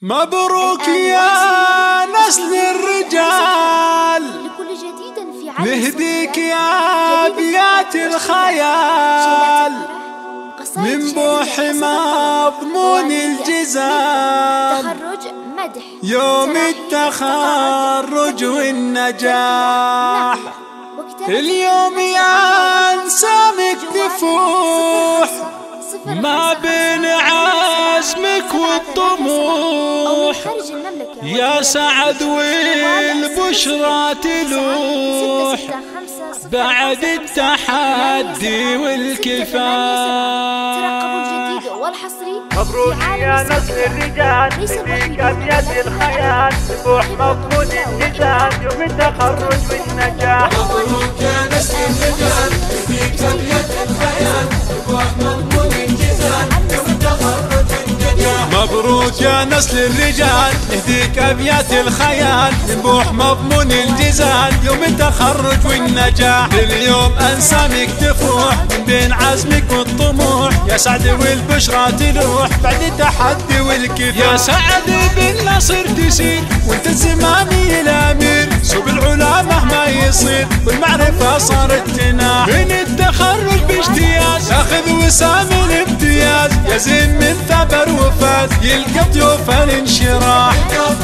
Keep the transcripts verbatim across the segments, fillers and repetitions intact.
مبروك يا نسل الرجال، نهديك يا أبيات الخيال من بوح مضمون الجزال، يوم التخرج والنجاح. اليوم يا انسامك تفوح ما بين عزمك والطموح، يا سعد والبشرى تلوح بعد التحدي والكفاح. مبروك يا نسل الرجال، نهديك أبيات الخيال بوح مضمون الجزال، يوم التخرج والنجاح. مبروك يا نسل الرجال، نهديك أبيات الخيال بوح مضمون الجزال، يوم التخرج والنجاح. مبروك يا نسل الرجال، نهديك أبيات الخيال بوح مضمون الجزال، يوم التخرج والنجاح. اليوم أنسامك تفوح من بين عزمك والطموح، يا سعد والبشرى تلوح بعد التحدي والكفاح. يا سعد بالنصر تسير وانت الزمامي الامير، سوق العلا مهما يصير والمعرفه صارت تناح. من التخرج باجتياز تاخذ وسام الامتياز، يا زين من ثبر وفاز يلقى ضيوف الانشراح.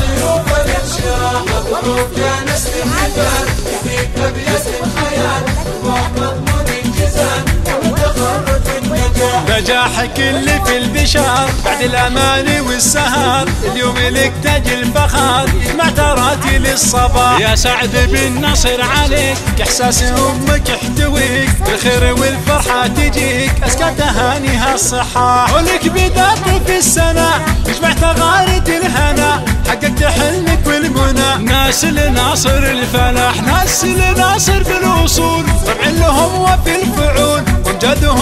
مبروك يا نسل الرجال، نهديك أبيات الخيال بوح مضمون الجزال، يوم التخرج والنجاح. نجاحك اللي في البشار بعد الاماني والسهر، اليوم لك تاج الفخر يجمع تراتي للصباح. يا سعد بالنصر عليك احساس امك يحتويك، بالخير والفرحه تجيك ازكى تهانيها الصحاح. ولك بداية في السنه يجمع تغاريد الهنا، حققت حلمك والمنى. ناس لناصر الفلاح، ناس لناصر بالوصول طبع لهم وفي الفعول وامجادهم